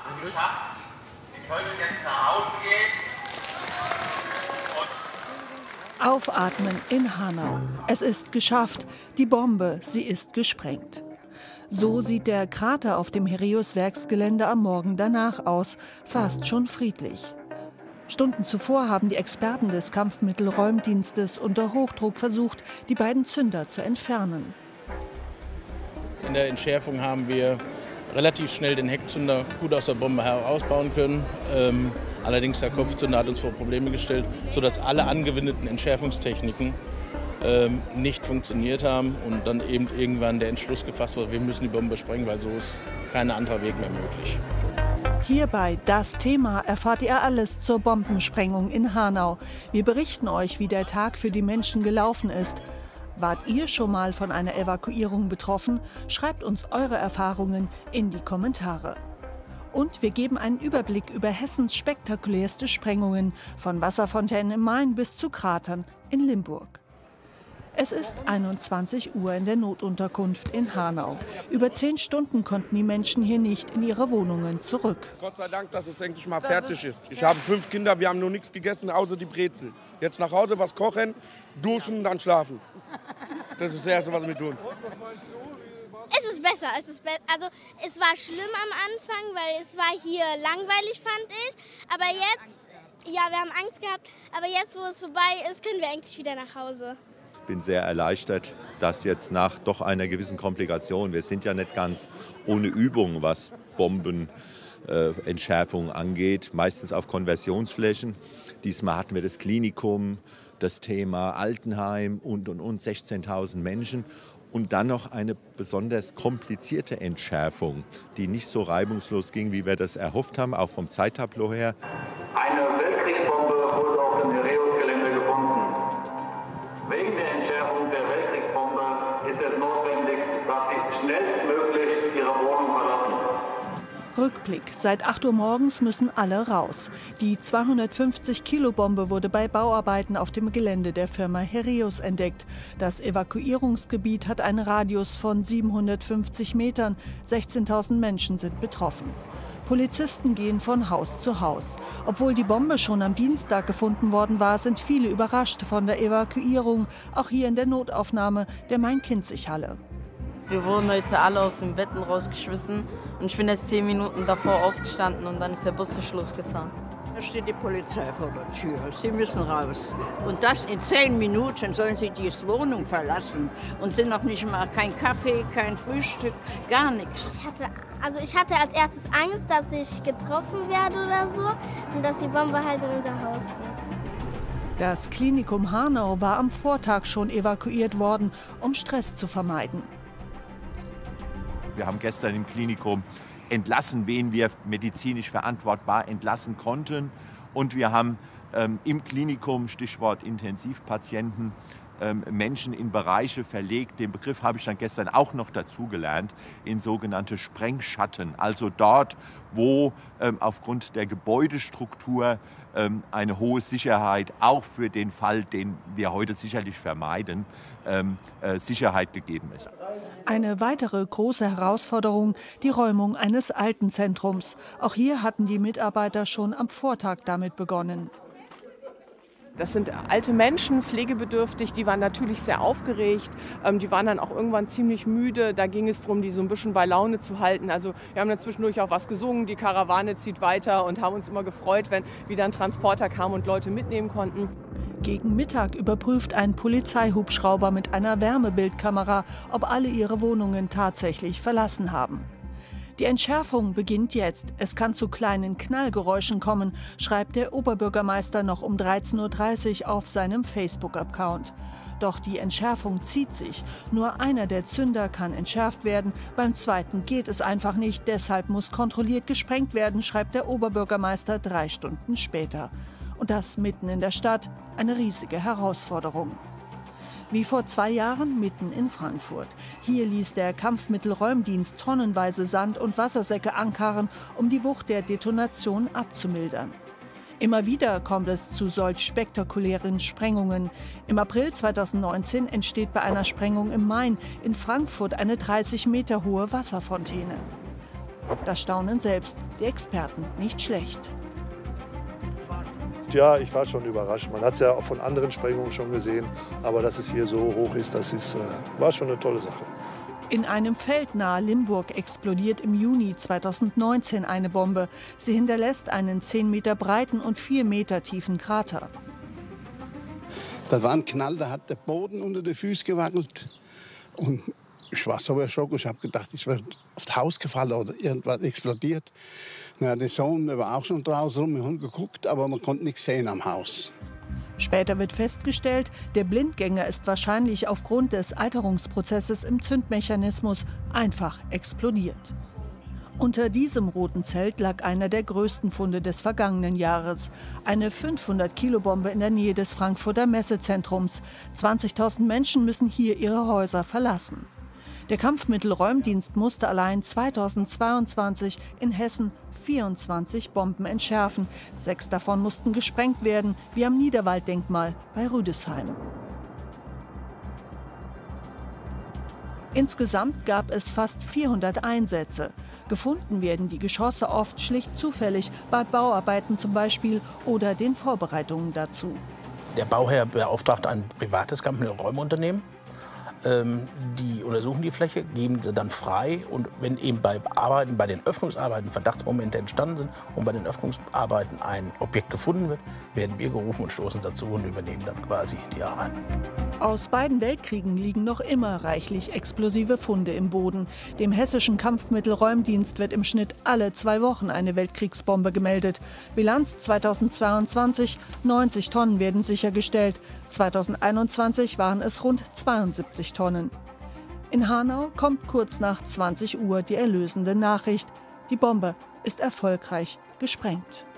Sie können jetzt nach Hause gehen. Aufatmen in Hanau. Es ist geschafft. Die Bombe, sie ist gesprengt. So sieht der Krater auf dem Heraeus-Werksgelände am Morgen danach aus, fast schon friedlich. Stunden zuvor haben die Experten des Kampfmittelräumdienstes unter Hochdruck versucht, die beiden Zünder zu entfernen. In der Entschärfung haben wir relativ schnell den Heckzünder gut aus der Bombe herausbauen können. Allerdings der Kopfzünder hat uns vor Probleme gestellt, sodass alle angewendeten Entschärfungstechniken nicht funktioniert haben und dann eben irgendwann der Entschluss gefasst wurde, wir müssen die Bombe sprengen, weil so ist kein anderer Weg mehr möglich. Hierbei das Thema erfahrt ihr alles zur Bombensprengung in Hanau. Wir berichten euch, wie der Tag für die Menschen gelaufen ist. Wart ihr schon mal von einer Evakuierung betroffen? Schreibt uns eure Erfahrungen in die Kommentare. Und wir geben einen Überblick über Hessens spektakulärste Sprengungen, von Wasserfontänen im Main bis zu Kratern in Limburg. Es ist 21 Uhr in der Notunterkunft in Hanau. Über 10 Stunden konnten die Menschen hier nicht in ihre Wohnungen zurück. Gott sei Dank, dass es endlich mal fertig ist. Ich habe 5 Kinder, wir haben nur nichts gegessen, außer die Brezel. Jetzt nach Hause was kochen, duschen, dann schlafen. Das ist das Erste, was wir tun. Was meinst du? Es ist besser. Also es war schlimm am Anfang, weil es war hier langweilig, fand ich. Aber jetzt, ja, wir haben Angst gehabt. Aber jetzt, wo es vorbei ist, können wir eigentlich wieder nach Hause. Ich bin sehr erleichtert, dass jetzt nach doch einer gewissen Komplikation, wir sind ja nicht ganz ohne Übung, was Bombenentschärfung angeht, meistens auf Konversionsflächen. Diesmal hatten wir das Klinikum, das Thema Altenheim und 16.000 Menschen. Und dann noch eine besonders komplizierte Entschärfung, die nicht so reibungslos ging, wie wir das erhofft haben, auch vom Zeittableau her. Eine Weltkriegsbombe wurde auf dem Heraeus-Gelände gefunden. Wegen der Entschärfung der Weltkriegsbombe ist es notwendig, dass Sie schnellstmöglich Ihre Wohnung verlassen. Rückblick. Seit 8 Uhr morgens müssen alle raus. Die 250-Kilo-Bombe wurde bei Bauarbeiten auf dem Gelände der Firma Heraeus entdeckt. Das Evakuierungsgebiet hat einen Radius von 750 Metern. 16.000 Menschen sind betroffen. Polizisten gehen von Haus zu Haus. Obwohl die Bombe schon am Dienstag gefunden worden war, sind viele überrascht von der Evakuierung, auch hier in der Notaufnahme der Main-Kinzig-Halle. Wir wurden heute alle aus den Betten rausgeschmissen und ich bin erst 10 Minuten davor aufgestanden und dann ist der Bus zu Schluss gefahren. Da steht die Polizei vor der Tür. Sie müssen raus. Und das in 10 Minuten sollen sie die Wohnung verlassen und sind noch nicht mal kein Kaffee, kein Frühstück, gar nichts. Ich hatte als erstes Angst, dass ich getroffen werde oder so und dass die Bombe halt in unser Haus geht. Das Klinikum Hanau war am Vortag schon evakuiert worden, um Stress zu vermeiden. Wir haben gestern im Klinikum entlassen, wen wir medizinisch verantwortbar entlassen konnten. Und wir haben im Klinikum, Stichwort Intensivpatienten, Menschen in Bereiche verlegt. Den Begriff habe ich dann gestern auch noch dazugelernt, in sogenannte Sprengschatten. Also dort, wo aufgrund der Gebäudestruktur eine hohe Sicherheit, auch für den Fall, den wir heute sicherlich vermeiden, Sicherheit gegeben ist. Eine weitere große Herausforderung, die Räumung eines Altenzentrums. Auch hier hatten die Mitarbeiter schon am Vortag damit begonnen. Das sind alte Menschen, pflegebedürftig, die waren natürlich sehr aufgeregt, die waren dann auch irgendwann ziemlich müde. Da ging es darum, die so ein bisschen bei Laune zu halten. Also wir haben dann zwischendurch auch was gesungen, die Karawane zieht weiter und haben uns immer gefreut, wenn wieder ein Transporter kam und Leute mitnehmen konnten. Gegen Mittag überprüft ein Polizeihubschrauber mit einer Wärmebildkamera, ob alle ihre Wohnungen tatsächlich verlassen haben. Die Entschärfung beginnt jetzt. Es kann zu kleinen Knallgeräuschen kommen, schreibt der Oberbürgermeister noch um 13:30 Uhr auf seinem Facebook-Account. Doch die Entschärfung zieht sich. Nur einer der Zünder kann entschärft werden, beim zweiten geht es einfach nicht. Deshalb muss kontrolliert gesprengt werden, schreibt der Oberbürgermeister 3 Stunden später. Und das mitten in der Stadt, eine riesige Herausforderung. Wie vor 2 Jahren mitten in Frankfurt. Hier ließ der Kampfmittelräumdienst tonnenweise Sand und Wassersäcke ankarren, um die Wucht der Detonation abzumildern. Immer wieder kommt es zu solch spektakulären Sprengungen. Im April 2019 entsteht bei einer Sprengung im Main in Frankfurt eine 30 Meter hohe Wasserfontäne. Das staunen selbst die Experten nicht schlecht. Ja, ich war schon überrascht. Man hat es ja auch von anderen Sprengungen schon gesehen. Aber dass es hier so hoch ist, war schon eine tolle Sache. In einem Feld nahe Limburg explodiert im Juni 2019 eine Bombe. Sie hinterlässt einen 10 Meter breiten und 4 Meter tiefen Krater. Da war ein Knall, da hat der Boden unter den Füßen gewackelt. Und ich war so erschrocken, ich habe gedacht, ich werde aufs Haus gefallen oder irgendwas explodiert. Ja, der Sohn der war auch schon draußen rum und geguckt, aber man konnte nichts sehen am Haus. Später wird festgestellt, der Blindgänger ist wahrscheinlich aufgrund des Alterungsprozesses im Zündmechanismus einfach explodiert. Unter diesem roten Zelt lag einer der größten Funde des vergangenen Jahres. Eine 500-Kilo-Bombe in der Nähe des Frankfurter Messezentrums. 20.000 Menschen müssen hier ihre Häuser verlassen. Der Kampfmittelräumdienst musste allein 2022 in Hessen 24 Bomben entschärfen. 6 davon mussten gesprengt werden, wie am Niederwalddenkmal bei Rüdesheim. Insgesamt gab es fast 400 Einsätze. Gefunden werden die Geschosse oft schlicht zufällig, bei Bauarbeiten zum Beispiel oder den Vorbereitungen dazu. Der Bauherr beauftragt ein privates Kampfmittelräumunternehmen. Die untersuchen die Fläche, geben sie dann frei. Und wenn eben bei den Öffnungsarbeiten Verdachtsmomente entstanden sind und bei den Öffnungsarbeiten ein Objekt gefunden wird, werden wir gerufen und stoßen dazu und übernehmen dann quasi die Arbeiten. Aus beiden Weltkriegen liegen noch immer reichlich explosive Funde im Boden. Dem hessischen Kampfmittelräumdienst wird im Schnitt alle 2 Wochen eine Weltkriegsbombe gemeldet. Bilanz 2022, 90 Tonnen werden sichergestellt. 2021 waren es rund 72 Tonnen. In Hanau kommt kurz nach 20 Uhr die erlösende Nachricht. Die Bombe ist erfolgreich gesprengt.